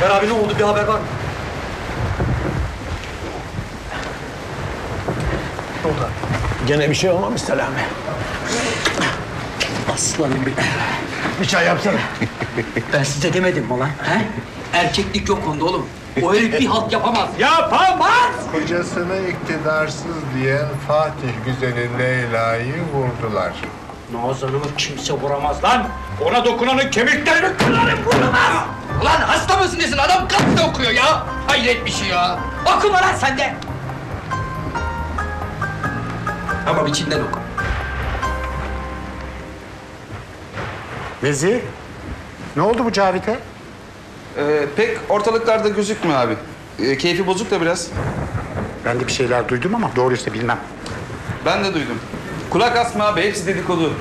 Ömer abi ne oldu? Bir haber var mı? Ne oldu abi? Gene bir şey olmamış Selami. Aslanım benim. Bir çay yapsana. Ben size demedim mi lan? He? Erkeklik yok onda oğlum. O herif bir halt yapamaz. Yapamaz! Kocasını iktidarsız diyen Fatih güzeli Leyla'yı vurdular. Nazan'ımı kimse vuramaz lan. Ona dokunanın kemiklerini kırarım, vuramaz. Ulan hasta mısın nesin? Adam gazete okuyor ya. Hayret bir şey ya. Okuma lan sen de. Ama içinden oku. Vezir, ne oldu bu Cavit'e? Pek ortalıklarda gözükmüyor abi. Keyfi bozuk da biraz. Ben de bir şeyler duydum ama doğruysa bilmem. Ben de duydum. Kulak asma abi, hepsi dedikodu.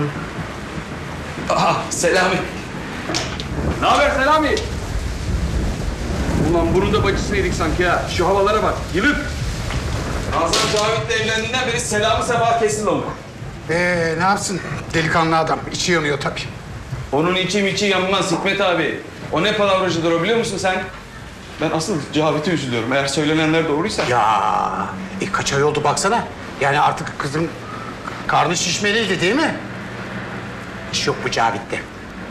Aha, Selami. Ne haber Selami? Ulan bunun da bacısıydık sanki ha. Şu havalara bak, yılık. Nazan Cavit'le evlendiğinden beri Selami sabah kesin oldu. Ne yapsın? Delikanlı adam. İçi yanıyor tabii. Onun içi yanmaz Hikmet abi. O ne palavracıdır o biliyor musun sen? Ben asıl Cavit'e üzülüyorum. Eğer söylenenler doğruysa. Ya kaç ay oldu baksana. Yani artık kızın karnı şişmeliydi değil mi? İş yok bu Cavit'te.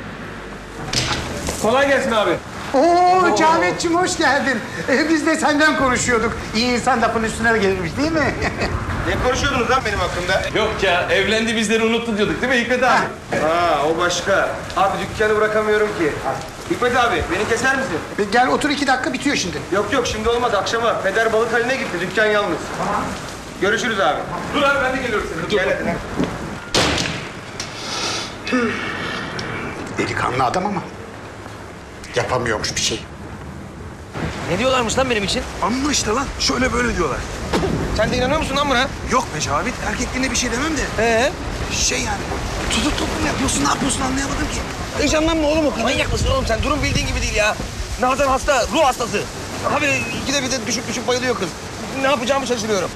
Kolay gelsin abi. Oo Cavit'cim hoş geldin. Biz de senden konuşuyorduk. İyi insan lafın üstüne gelirmiş değil mi? Ne konuşuyordunuz lan benim hakkımda? Yok ya, evlendi bizleri unuttu diyorduk değil mi Hikmet abi? Ha, o başka. Abi dükkanı bırakamıyorum ki. Hikmet abi, beni keser misin? Gel otur 2 dakika bitiyor şimdi. Yok şimdi olmadı akşama. Peder balık haline gitti, dükkan yalnız. Görüşürüz abi. Dur abi ben de geliyorum seninle. Dur. Gel hadi lan. Delikanlı adam ama yapamıyormuş bir şey. Ne diyorlarmış lan benim için? Amma işte lan, şöyle böyle diyorlar. Sen de inanıyor musun lan buna? Yok be Cavit, erkekliğine bir şey demem de. Şey yani, tutup mu yapıyorsun, ne yapıyorsun anlayamadım ki. Heyecanlanma oğlum o kadar. Manyak mısın oğlum sen? Durum bildiğin gibi değil ya. Nazan hasta, ruh hastası. Abi ikide bir de düşüp bayılıyor kız. Ne yapacağımı şaşırıyorum.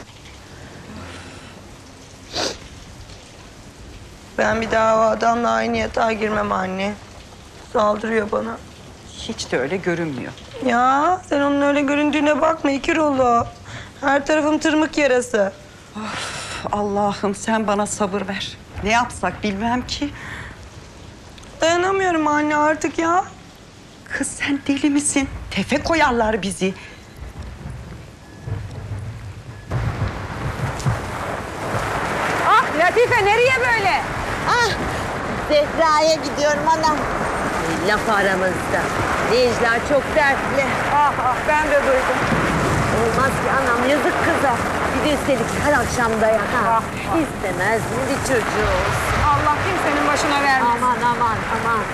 Ben bir daha o adamla aynı yatağa girmem anne. Saldırıyor bana. Hiç de öyle görünmüyor. Ya sen onun öyle göründüğüne bakma iki rulo. Her tarafım tırmık yarası. Allah'ım sen bana sabır ver. Ne yapsak bilmem ki. Dayanamıyorum anne artık ya. Kız sen deli misin? Tefe koyarlar bizi. Ah Latife nereye böyle? Ah, Zehra'ya gidiyorum anam. Laf aramızda. Necla çok dertli. Ah ben de duydum. Olmaz ki anam, yazık kıza. Bir de üstelik her akşam dayak ha. İstemez mi bir çocuğu olsun? Allah kimsenin başına vermesin. Aman.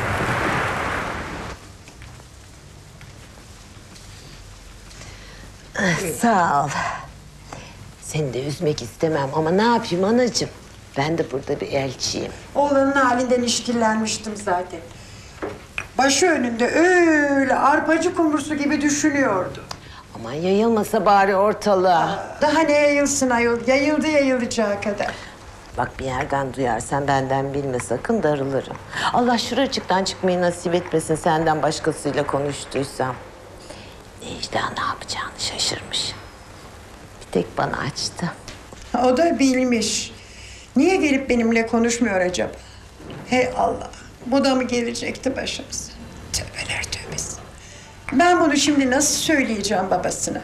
Sağ ol. Seni de üzmek istemem ama ne yapayım anacığım? Ben de burada bir elçiyim. Oğlanın halinden işkillenmiştim zaten. Başı önünde öyle arpacı kumrusu gibi düşünüyordu. Aman yayılmasa bari ortalığa. Daha ne yayılsın ayol, yayılacağı kadar. Bak bir yerden duyarsan benden bilme sakın, darılırım. Allah şuracıktan çıkmayı nasip etmesin senden başkasıyla konuştuysam. Necla ne yapacağını şaşırmış. Bir tek bana açtı. O da bilmiş. Niye gelip benimle konuşmuyor acaba? Hey Allah, bu da mı gelecekti başımıza? Tövbeler tövbesi. Ben bunu şimdi nasıl söyleyeceğim babasına?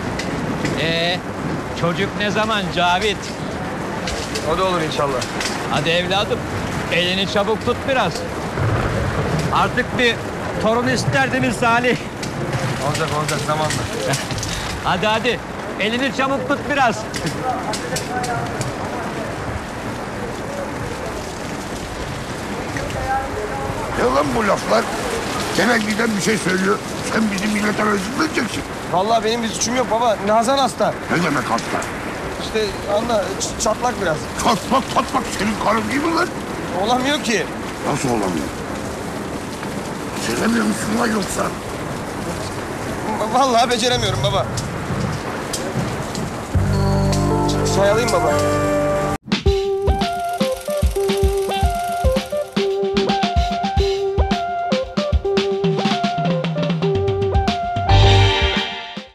Çocuk ne zaman Cavit? O da olur inşallah. Hadi evladım, elini çabuk tut biraz. Artık bir torun isterdiniz Salih. Olacak zamanla. Hadi, elini çabuk tut biraz. Ne lan bu laflar? Gene giden bir şey söylüyor. Sen bizim millete rezil mi edeceksin? Vallahi benim bir suçum yok baba. Nazan hasta. Ne demek hasta? İşte anla çatlak biraz. Çatlak senin karın değil mi lan? Olamıyor ki. Nasıl olamıyor? Söylemiyor musun lan yoksa? Vallahi beceremiyorum baba. Çay alayım baba.